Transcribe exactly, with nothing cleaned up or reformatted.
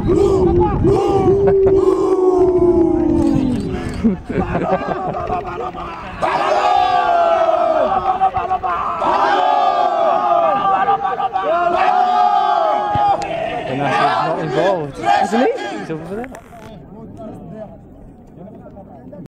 Vanessa's not involved, isn't he? He's over there.